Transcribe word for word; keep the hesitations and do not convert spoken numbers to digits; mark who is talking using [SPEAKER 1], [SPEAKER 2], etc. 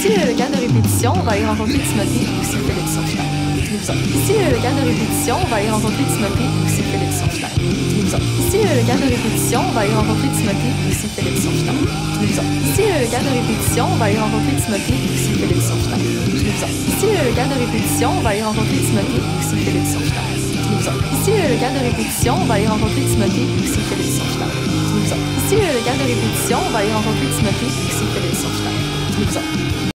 [SPEAKER 1] Ici le local de répétition, on va aller rencontrer Timothée, aussi Félix Sauvignon. Ici le local de répétition, on va aller rencontrer Timothée, aussi Félix Sauvignon. Ici le local de répétition, on va aller rencontrer Timothée, aussi Félix Sauvignon. Ici le local de répétition, on va aller rencontrer Timothée, aussi Félix Sauvignon. Ici le local de répétition, on va aller rencontrer Timothée, aussi Félix Sauvignon. Ici le local de répétition, on va aller rencontrer Timothée, aussi Félix Sauvignon. Ici le local de répétition, on va aller rencontrer Timothée, aussi Félix Sauvignon.